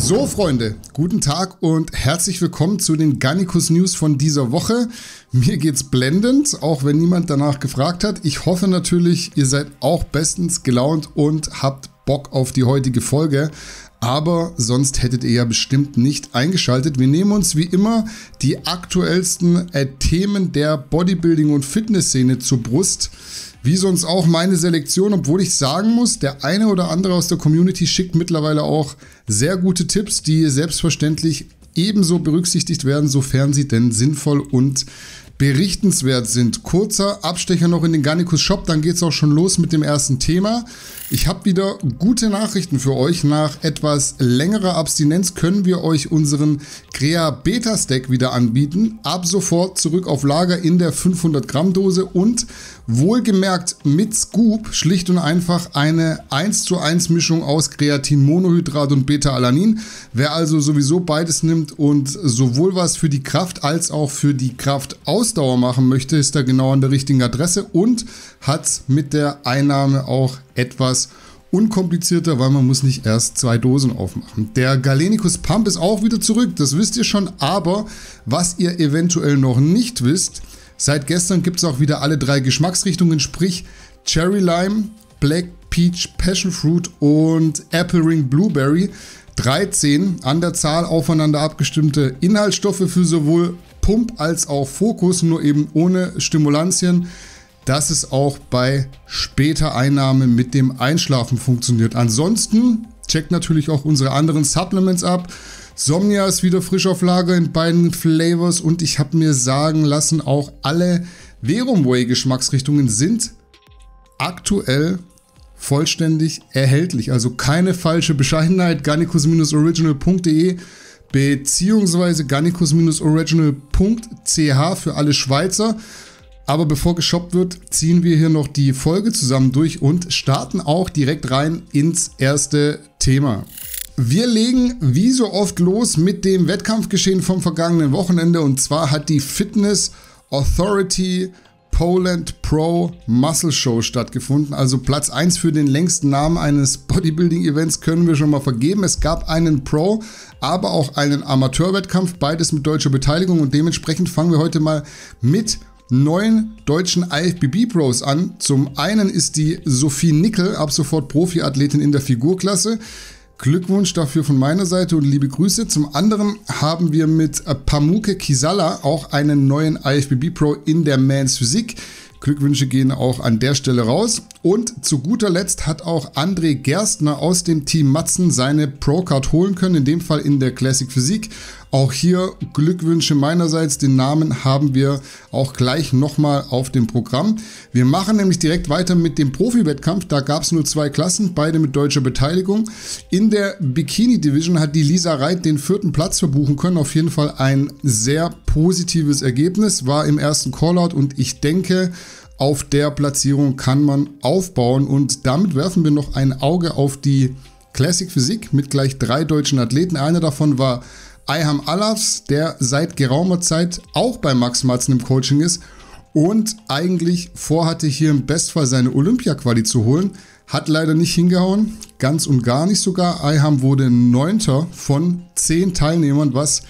So Freunde, guten Tag und herzlich willkommen zu den Garnicus News von dieser Woche. Mir geht's blendend, auch wenn niemand danach gefragt hat. Ich hoffe natürlich, ihr seid auch bestens gelaunt und habt Bock auf die heutige Folge. Aber sonst hättet ihr ja bestimmt nicht eingeschaltet. Wir nehmen uns wie immer die aktuellsten Themen der Bodybuilding- und Fitnessszene zur Brust. Wie sonst auch meine Selektion, obwohl ich sagen muss, der eine oder andere aus der Community schickt mittlerweile auch sehr gute Tipps, die selbstverständlich ebenso berücksichtigt werden, sofern sie denn sinnvoll und berichtenswert sind. Kurzer Abstecher noch in den Garnicus Shop, dann geht es auch schon los mit dem ersten Thema. Ich habe wieder gute Nachrichten für euch. Nach etwas längerer Abstinenz können wir euch unseren Crea Beta Stack wieder anbieten. Ab sofort zurück auf Lager in der 500 Gramm Dose und wohlgemerkt mit Scoop, schlicht und einfach eine 1:1 Mischung aus Kreatinmonohydrat und Beta-Alanin. Wer also sowieso beides nimmt und sowohl was für die Kraft als auch für die Kraftausdauer machen möchte, ist da genau an der richtigen Adresse und hat mit der Einnahme auch etwas unkomplizierter, weil man muss nicht erst 2 Dosen aufmachen. Der Galenicus Pump ist auch wieder zurück, das wisst ihr schon, aber was ihr eventuell noch nicht wisst, seit gestern gibt es auch wieder alle 3 Geschmacksrichtungen, sprich Cherry Lime, Black Peach Passion Fruit und Apple Ring Blueberry. 13 an der Zahl aufeinander abgestimmte Inhaltsstoffe für sowohl Pump als auch Fokus, nur eben ohne Stimulantien, dass es auch bei später Einnahme mit dem Einschlafen funktioniert. Ansonsten checkt natürlich auch unsere anderen Supplements ab. Somnia ist wieder frisch auf Lager in beiden Flavors und ich habe mir sagen lassen, auch alle Verum Whey Geschmacksrichtungen sind aktuell vollständig erhältlich. Also keine falsche Bescheidenheit. Garnicus-original.de beziehungsweise garnicus-original.ch für alle Schweizer. Aber bevor geshoppt wird, ziehen wir hier noch die Folge zusammen durch und starten auch direkt rein ins erste Thema. Wir legen wie so oft los mit dem Wettkampfgeschehen vom vergangenen Wochenende und zwar hat die Fitness Authority Poland Pro Muscle Show stattgefunden. Also Platz 1 für den längsten Namen eines Bodybuilding-Events können wir schon mal vergeben. Es gab einen Pro, aber auch einen Amateurwettkampf, beides mit deutscher Beteiligung und dementsprechend fangen wir heute mal mit 9 deutschen IFBB-Pros an. Zum einen ist die Sophie Nickel ab sofort Profiathletin in der Figurklasse. Glückwunsch dafür von meiner Seite und liebe Grüße. Zum anderen haben wir mit Pamuke Kisala auch einen neuen IFBB-Pro in der Men's Physik. Glückwünsche gehen auch an der Stelle raus. Und zu guter Letzt hat auch André Gerstner aus dem Team Matzen seine Pro-Card holen können, in dem Fall in der Classic Physik. Auch hier Glückwünsche meinerseits, den Namen haben wir auch gleich nochmal auf dem Programm. Wir machen nämlich direkt weiter mit dem Profi-Wettkampf, da gab es nur 2 Klassen, beide mit deutscher Beteiligung. In der Bikini-Division hat die Lisa Reit den 4. Platz verbuchen können, auf jeden Fall ein sehr positives Ergebnis, war im ersten Callout und ich denke, auf der Platzierung kann man aufbauen und damit werfen wir noch ein Auge auf die Classic Physik mit gleich 3 deutschen Athleten. Einer davon war Ayham Alafs, der seit geraumer Zeit auch bei Max Matzen im Coaching ist und eigentlich vorhatte, hier im Bestfall seine Olympia-Quali zu holen. Hat leider nicht hingehauen, ganz und gar nicht sogar. Ayham wurde 9. von 10 Teilnehmern, was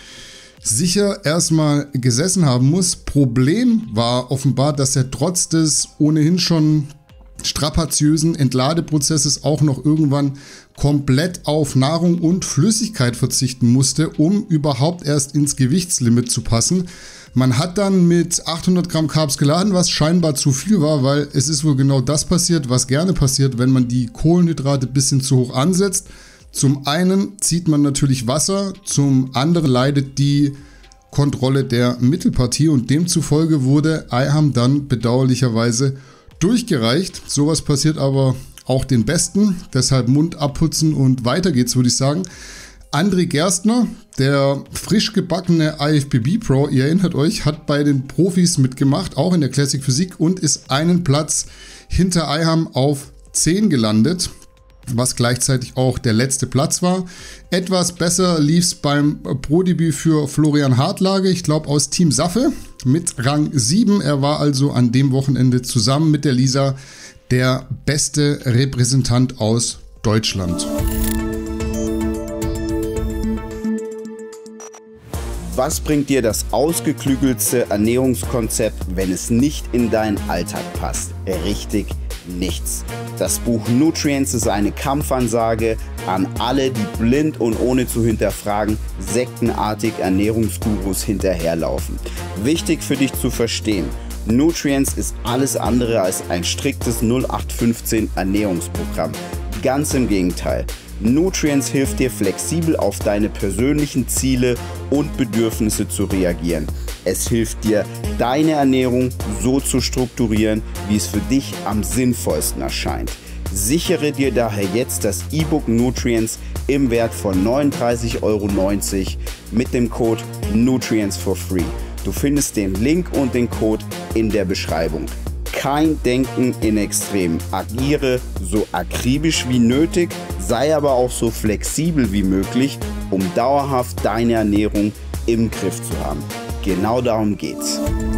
sicher erstmal gesessen haben muss. Problem war offenbar, dass er trotz des ohnehin schon strapaziösen Entladeprozesses auch noch irgendwann komplett auf Nahrung und Flüssigkeit verzichten musste, um überhaupt erst ins Gewichtslimit zu passen. Man hat dann mit 800 Gramm Carbs geladen, was scheinbar zu viel war, weil es ist wohl genau das passiert, was gerne passiert, wenn man die Kohlenhydrate ein bisschen zu hoch ansetzt. Zum einen zieht man natürlich Wasser, zum anderen leidet die Kontrolle der Mittelpartie und demzufolge wurde Ayham dann bedauerlicherweise durchgereicht. Sowas passiert aber auch den Besten, deshalb Mund abputzen und weiter geht's, würde ich sagen. André Gerstner, der frisch gebackene IFBB-Pro, ihr erinnert euch, hat bei den Profis mitgemacht, auch in der Classic Physik und ist einen Platz hinter Ayham auf 10 gelandet, was gleichzeitig auch der letzte Platz war. Etwas besser lief es beim Pro-Debüt für Florian Hartlage, ich glaube aus Team Saffe, mit Rang 7. Er war also an dem Wochenende zusammen mit der Lisa der beste Repräsentant aus Deutschland. Was bringt dir das ausgeklügelte Ernährungskonzept, wenn es nicht in deinen Alltag passt? Richtig, nichts. Das Buch Nutrients ist eine Kampfansage an alle, die blind und ohne zu hinterfragen sektenartig Ernährungsgurus hinterherlaufen. Wichtig für dich zu verstehen: Nutrients ist alles andere als ein striktes 0815 Ernährungsprogramm. Ganz im Gegenteil. Nutrients hilft dir, flexibel auf deine persönlichen Ziele und Bedürfnisse zu reagieren. Es hilft dir, deine Ernährung so zu strukturieren, wie es für dich am sinnvollsten erscheint. Sichere dir daher jetzt das E-Book Nutrients im Wert von 39,90 € mit dem Code Nutrients for free. Du findest den Link und den Code in der Beschreibung. Kein Denken in Extremen. Agiere so akribisch wie nötig, sei aber auch so flexibel wie möglich, um dauerhaft deine Ernährung im Griff zu haben. Genau darum geht's.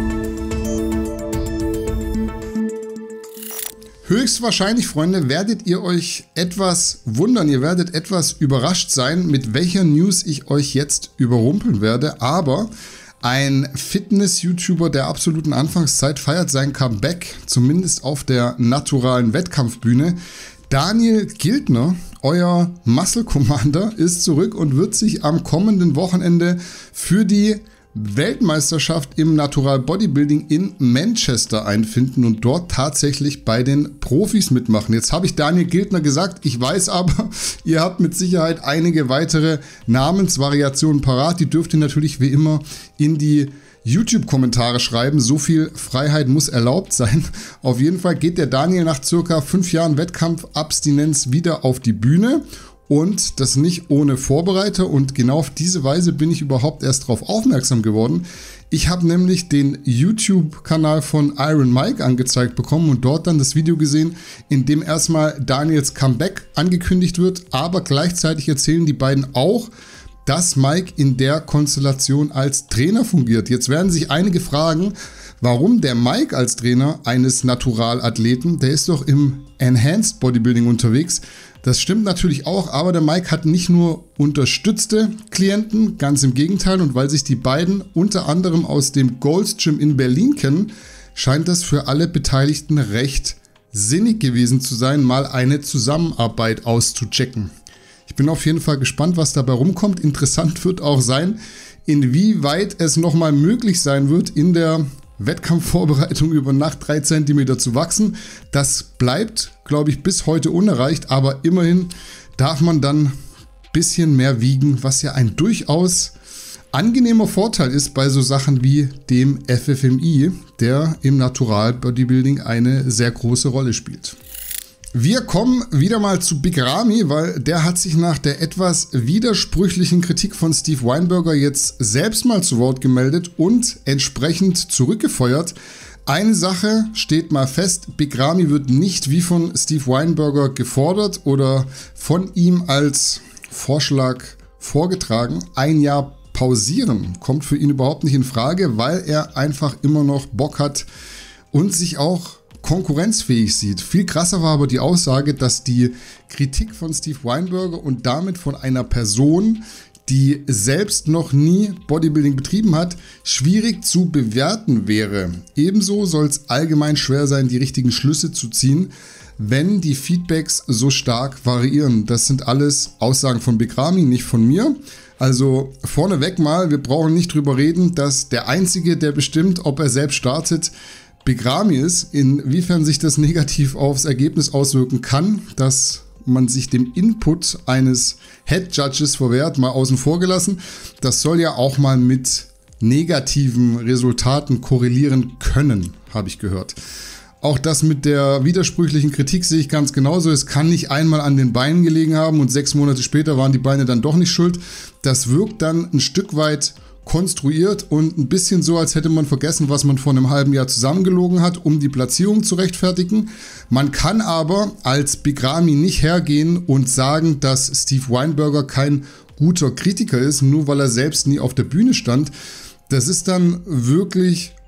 Höchstwahrscheinlich, Freunde, werdet ihr euch etwas wundern, ihr werdet etwas überrascht sein, mit welcher News ich euch jetzt überrumpeln werde, aber ein Fitness-YouTuber der absoluten Anfangszeit feiert sein Comeback, zumindest auf der naturalen Wettkampfbühne. Daniel Giltner, euer Muscle Commander, ist zurück und wird sich am kommenden Wochenende für die Weltmeisterschaft im Natural Bodybuilding in Manchester einfinden und dort tatsächlich bei den Profis mitmachen. Jetzt habe ich Daniel Giltner gesagt, ich weiß aber, ihr habt mit Sicherheit einige weitere Namensvariationen parat. Die dürft ihr natürlich wie immer in die YouTube-Kommentare schreiben. So viel Freiheit muss erlaubt sein. Auf jeden Fall geht der Daniel nach circa 5 Jahren Wettkampfabstinenz wieder auf die Bühne. Und das nicht ohne Vorbereiter, und genau auf diese Weise bin ich überhaupt erst darauf aufmerksam geworden. Ich habe nämlich den YouTube-Kanal von Iron Mike angezeigt bekommen und dort dann das Video gesehen, in dem erstmal Daniels Comeback angekündigt wird, aber gleichzeitig erzählen die beiden auch, dass Mike in der Konstellation als Trainer fungiert. Jetzt werden sich einige fragen, warum der Mike als Trainer eines Naturalathleten, der ist doch im Enhanced Bodybuilding unterwegs. Das stimmt natürlich auch, aber der Mike hat nicht nur unterstützte Klienten, ganz im Gegenteil. Und weil sich die beiden unter anderem aus dem Gold's Gym in Berlin kennen, scheint das für alle Beteiligten recht sinnig gewesen zu sein, mal eine Zusammenarbeit auszuchecken. Ich bin auf jeden Fall gespannt, was dabei rumkommt. Interessant wird auch sein, inwieweit es nochmal möglich sein wird, in der Wettkampfvorbereitung über Nacht 3 cm zu wachsen. Das bleibt, glaube ich, bis heute unerreicht, aber immerhin darf man dann ein bisschen mehr wiegen, was ja ein durchaus angenehmer Vorteil ist bei so Sachen wie dem FFMI, der im Natural Bodybuilding eine sehr große Rolle spielt. Wir kommen wieder mal zu Big Ramy, weil der hat sich nach der etwas widersprüchlichen Kritik von Steve Weinberger jetzt selbst mal zu Wort gemeldet und entsprechend zurückgefeuert. Eine Sache steht mal fest: Big Ramy wird nicht wie von Steve Weinberger gefordert oder von ihm als Vorschlag vorgetragen. Ein Jahr pausieren kommt für ihn überhaupt nicht in Frage, weil er einfach immer noch Bock hat und sich auch konkurrenzfähig sieht. Viel krasser war aber die Aussage, dass die Kritik von Steve Weinberger und damit von einer Person, die selbst noch nie Bodybuilding betrieben hat, schwierig zu bewerten wäre. Ebenso soll es allgemein schwer sein, die richtigen Schlüsse zu ziehen, wenn die Feedbacks so stark variieren. Das sind alles Aussagen von Big Ramy, nicht von mir. Also vorneweg mal, wir brauchen nicht drüber reden, dass der Einzige, der bestimmt, ob er selbst startet, Big Ramy ist. Inwiefern sich das negativ aufs Ergebnis auswirken kann, dass man sich dem Input eines Head Judges verwehrt, mal außen vor gelassen. Das soll ja auch mal mit negativen Resultaten korrelieren können, habe ich gehört. Auch das mit der widersprüchlichen Kritik sehe ich ganz genauso. Es kann nicht einmal an den Beinen gelegen haben und 6 Monate später waren die Beine dann doch nicht schuld. Das wirkt dann ein Stück weit konstruiert und ein bisschen so, als hätte man vergessen, was man vor einem halben Jahr zusammengelogen hat, um die Platzierung zu rechtfertigen. Man kann aber als Big Ramy nicht hergehen und sagen, dass Steve Weinberger kein guter Kritiker ist, nur weil er selbst nie auf der Bühne stand. Das ist dann wirklich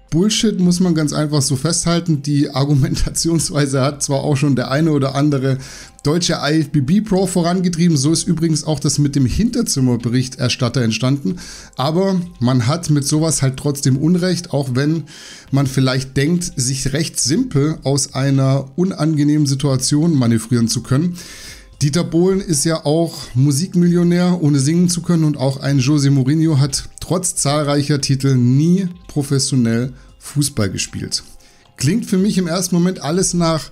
Bullshit, muss man ganz einfach so festhalten. Die Argumentationsweise hat zwar auch schon der eine oder andere deutsche IFBB-Pro vorangetrieben, so ist übrigens auch das mit dem Hinterzimmerberichterstatter entstanden, aber man hat mit sowas halt trotzdem Unrecht, auch wenn man vielleicht denkt, sich recht simpel aus einer unangenehmen Situation manövrieren zu können. Dieter Bohlen ist ja auch Musikmillionär, ohne singen zu können, und auch ein José Mourinho hat trotz zahlreicher Titel nie professionell Fußball gespielt. Klingt für mich im ersten Moment alles nach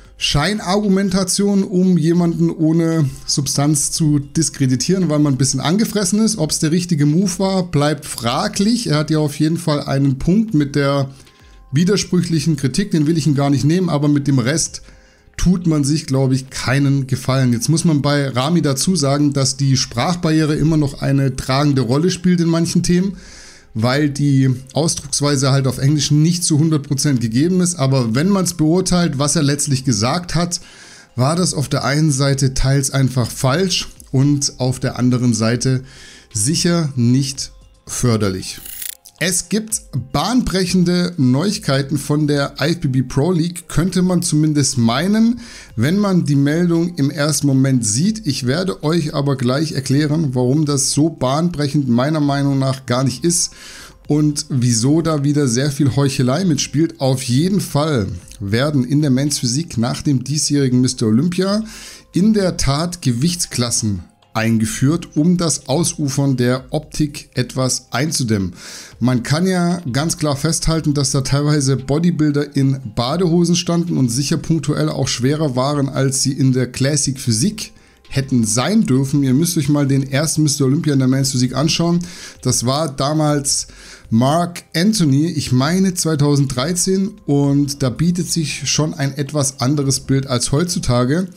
Scheinargumentation, um jemanden ohne Substanz zu diskreditieren, weil man ein bisschen angefressen ist. Ob es der richtige Move war, bleibt fraglich. Er hat ja auf jeden Fall einen Punkt mit der widersprüchlichen Kritik, den will ich ihn gar nicht nehmen, aber mit dem Rest tut man sich, glaube ich, keinen Gefallen. Jetzt muss man bei Rami dazu sagen, dass die Sprachbarriere immer noch eine tragende Rolle spielt in manchen Themen, weil die Ausdrucksweise halt auf Englisch nicht zu 100% gegeben ist. Aber wenn man es beurteilt, was er letztlich gesagt hat, war das auf der einen Seite teils einfach falsch und auf der anderen Seite sicher nicht förderlich. Es gibt bahnbrechende Neuigkeiten von der IFBB Pro League, könnte man zumindest meinen, wenn man die Meldung im ersten Moment sieht. Ich werde euch aber gleich erklären, warum das so bahnbrechend meiner Meinung nach gar nicht ist und wieso da wieder sehr viel Heuchelei mitspielt. Auf jeden Fall werden in der Men's Physik nach dem diesjährigen Mr. Olympia in der Tat Gewichtsklassen eingeführt, um das Ausufern der Optik etwas einzudämmen. Man kann ja ganz klar festhalten, dass da teilweise Bodybuilder in Badehosen standen und sicher punktuell auch schwerer waren, als sie in der Classic Physik hätten sein dürfen. Ihr müsst euch mal den ersten Mr. Olympia in der Men's Physik anschauen. Das war damals Mark Anthony, ich meine 2013, und da bietet sich schon ein etwas anderes Bild als heutzutage.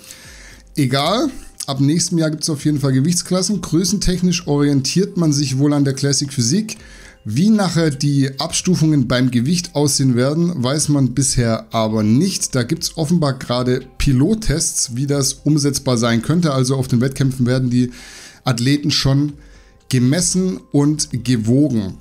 Egal. Ab nächstem Jahr gibt es auf jeden Fall Gewichtsklassen. Größentechnisch orientiert man sich wohl an der Classic Physik. Wie nachher die Abstufungen beim Gewicht aussehen werden, weiß man bisher aber nicht. Da gibt es offenbar gerade Pilottests, wie das umsetzbar sein könnte. Also auf den Wettkämpfen werden die Athleten schon gemessen und gewogen.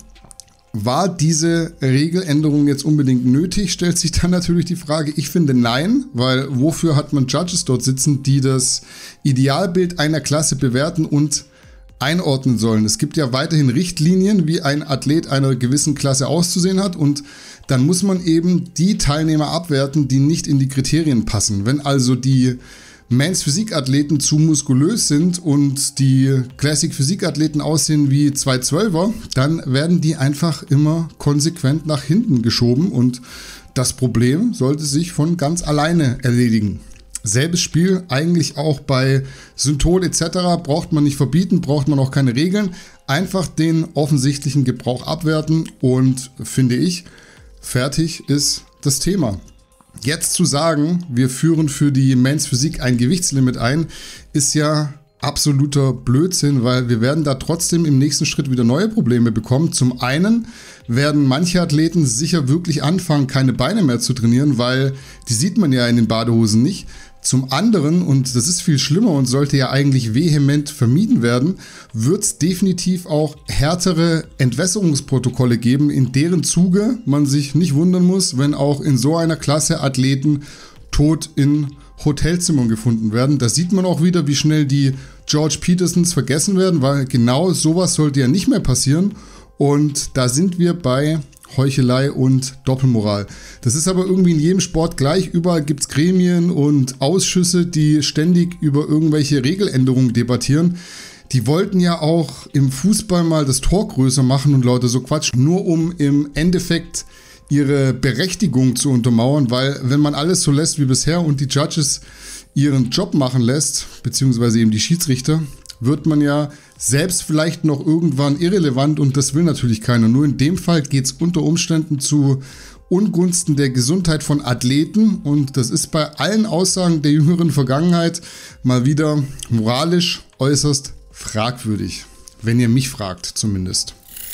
War diese Regeländerung jetzt unbedingt nötig, stellt sich dann natürlich die Frage. Ich finde nein, weil wofür hat man Judges dort sitzen, die das Idealbild einer Klasse bewerten und einordnen sollen. Es gibt ja weiterhin Richtlinien, wie ein Athlet einer gewissen Klasse auszusehen hat, und dann muss man eben die Teilnehmer abwerten, die nicht in die Kriterien passen. Wenn also die Men's Physik-Athleten zu muskulös sind und die Classic Physik-Athleten aussehen wie 212er, dann werden die einfach immer konsequent nach hinten geschoben und das Problem sollte sich von ganz alleine erledigen. Selbes Spiel eigentlich auch bei Synthol etc. braucht man nicht verbieten, braucht man auch keine Regeln. Einfach den offensichtlichen Gebrauch abwerten und, finde ich, fertig ist das Thema. Jetzt zu sagen, wir führen für die Men's Physik ein Gewichtslimit ein, ist ja absoluter Blödsinn, weil wir werden da trotzdem im nächsten Schritt wieder neue Probleme bekommen. Zum einen werden manche Athleten sicher wirklich anfangen, keine Beine mehr zu trainieren, weil die sieht man ja in den Badehosen nicht. Zum anderen, und das ist viel schlimmer und sollte ja eigentlich vehement vermieden werden, wird es definitiv auch härtere Entwässerungsprotokolle geben, in deren Zuge man sich nicht wundern muss, wenn auch in so einer Klasse Athleten tot in Hotelzimmern gefunden werden. Da sieht man auch wieder, wie schnell die George Petersons vergessen werden, weil genau sowas sollte ja nicht mehr passieren. Und da sind wir bei Heuchelei und Doppelmoral. Das ist aber irgendwie in jedem Sport gleich. Überall gibt es Gremien und Ausschüsse, die ständig über irgendwelche Regeländerungen debattieren. Die wollten ja auch im Fußball mal das Tor größer machen und lauter so Quatsch, nur um im Endeffekt ihre Berechtigung zu untermauern, weil wenn man alles so lässt wie bisher und die Judges ihren Job machen lässt, beziehungsweise eben die Schiedsrichter, wird man ja selbst vielleicht noch irgendwann irrelevant und das will natürlich keiner. Nur in dem Fall geht es unter Umständen zu Ungunsten der Gesundheit von Athleten und das ist bei allen Aussagen der jüngeren Vergangenheit mal wieder moralisch äußerst fragwürdig, wenn ihr mich fragt zumindest.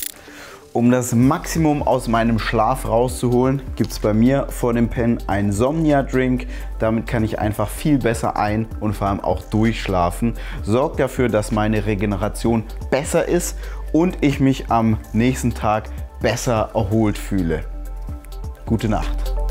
Um das Maximum aus meinem Schlaf rauszuholen, gibt es bei mir vor dem Pennen einen Somnia-Drink. Damit kann ich einfach viel besser ein- und vor allem auch durchschlafen. Sorgt dafür, dass meine Regeneration besser ist und ich mich am nächsten Tag besser erholt fühle. Gute Nacht.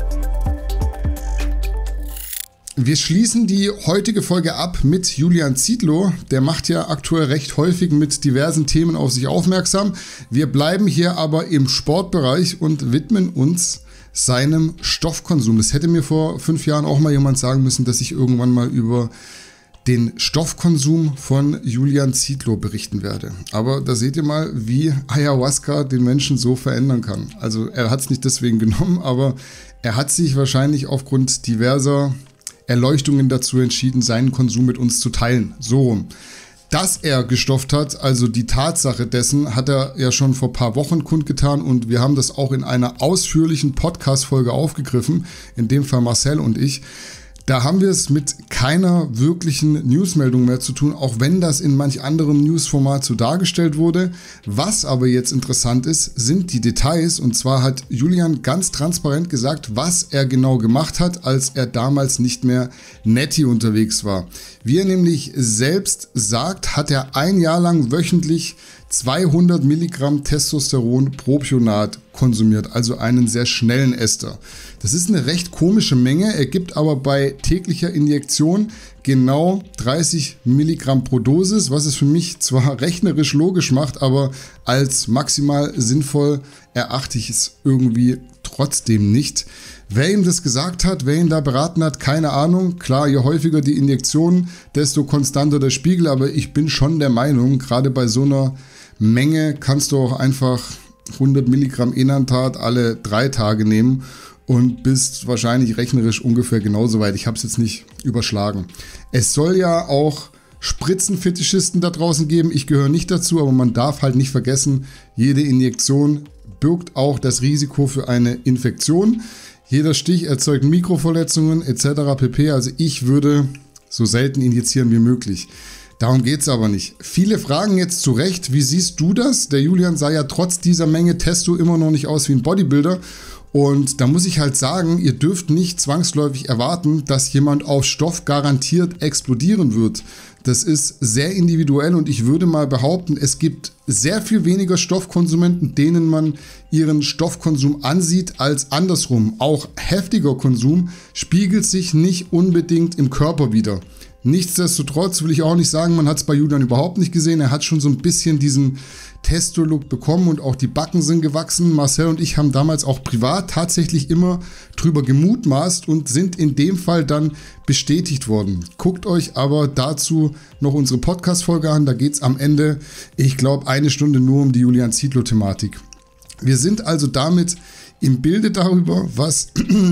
Wir schließen die heutige Folge ab mit Julian Zietlow. Der macht ja aktuell recht häufig mit diversen Themen auf sich aufmerksam. Wir bleiben hier aber im Sportbereich und widmen uns seinem Stoffkonsum. Das hätte mir vor 5 Jahren auch mal jemand sagen müssen, dass ich irgendwann mal über den Stoffkonsum von Julian Zietlow berichten werde. Aber da seht ihr mal, wie Ayahuasca den Menschen so verändern kann. Also er hat es nicht deswegen genommen, aber er hat sich wahrscheinlich aufgrund diverser Erleuchtungen dazu entschieden, seinen Konsum mit uns zu teilen. So rum. Dass er gestofft hat, also die Tatsache dessen, hat er ja schon vor ein paar Wochen kundgetan und wir haben das auch in einer ausführlichen Podcast-Folge aufgegriffen, in dem Fall Marcel und ich. Da haben wir es mit keiner wirklichen Newsmeldung mehr zu tun, auch wenn das in manch anderem Newsformat so dargestellt wurde. Was aber jetzt interessant ist, sind die Details. Und zwar hat Julian ganz transparent gesagt, was er genau gemacht hat, als er damals nicht mehr Netty unterwegs war. Wie er nämlich selbst sagt, hat er 1 Jahr lang wöchentlich 200 Milligramm Testosteron Propionat konsumiert, also einen sehr schnellen Ester. Das ist eine recht komische Menge, ergibt aber bei täglicher Injektion genau 30 Milligramm pro Dosis, was es für mich zwar rechnerisch logisch macht, aber als maximal sinnvoll erachte ich es irgendwie trotzdem nicht. Wer ihm das gesagt hat, wer ihn da beraten hat, keine Ahnung. Klar, je häufiger die Injektionen, desto konstanter der Spiegel, aber ich bin schon der Meinung, gerade bei so einer Menge kannst du auch einfach 100 Milligramm Enantat alle 3 Tage nehmen und bist wahrscheinlich rechnerisch ungefähr genauso weit. Ich habe es jetzt nicht überschlagen. Es soll ja auch Spritzenfetischisten da draußen geben. Ich gehöre nicht dazu, aber man darf halt nicht vergessen, jede Injektion birgt auch das Risiko für eine Infektion. Jeder Stich erzeugt Mikroverletzungen etc. pp. Also ich würde so selten injizieren wie möglich. Darum geht es aber nicht. Viele fragen jetzt zu Recht, wie siehst du das? Der Julian sah ja trotz dieser Menge Testo immer noch nicht aus wie ein Bodybuilder. Und da muss ich halt sagen, ihr dürft nicht zwangsläufig erwarten, dass jemand auf Stoff garantiert explodieren wird. Das ist sehr individuell und ich würde mal behaupten, es gibt sehr viel weniger Stoffkonsumenten, denen man ihren Stoffkonsum ansieht, als andersrum. Auch heftiger Konsum spiegelt sich nicht unbedingt im Körper wider. Nichtsdestotrotz will ich auch nicht sagen, man hat es bei Julian überhaupt nicht gesehen. Er hat schon so ein bisschen diesen Testo-Look bekommen und auch die Backen sind gewachsen. Marcel und ich haben damals auch privat tatsächlich immer drüber gemutmaßt und sind in dem Fall dann bestätigt worden. Guckt euch aber dazu noch unsere Podcast-Folge an. Da geht es am Ende, ich glaube, 1 Stunde nur um die Julian Zietlow-Thematik. Wir sind also damit im Bilde darüber, was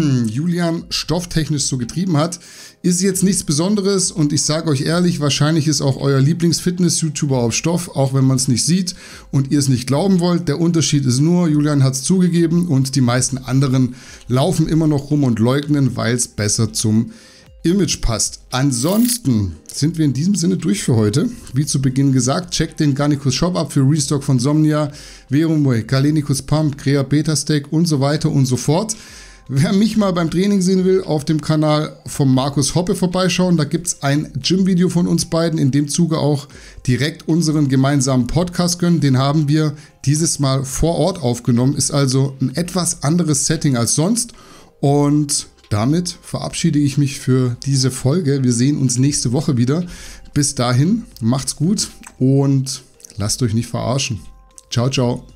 Julian stofftechnisch so getrieben hat. Ist jetzt nichts Besonderes und ich sage euch ehrlich, wahrscheinlich ist auch euer Lieblings-Fitness-YouTuber auf Stoff, auch wenn man es nicht sieht und ihr es nicht glauben wollt. Der Unterschied ist nur, Julian hat es zugegeben und die meisten anderen laufen immer noch rum und leugnen, weil es besser zum Image passt. Ansonsten sind wir in diesem Sinne durch für heute. Wie zu Beginn gesagt, checkt den Garnicus Shop ab für Restock von Somnia, Verumway, Galenicus Pump, Crea Beta Steak und so weiter und so fort. Wer mich mal beim Training sehen will, auf dem Kanal von Markus Hoppe vorbeischauen. Da gibt es ein Gym-Video von uns beiden, in dem Zuge auch direkt unseren gemeinsamen Podcast gönnen. Den haben wir dieses Mal vor Ort aufgenommen. Ist also ein etwas anderes Setting als sonst. Und damit verabschiede ich mich für diese Folge. Wir sehen uns nächste Woche wieder. Bis dahin, macht's gut und lasst euch nicht verarschen. Ciao, ciao.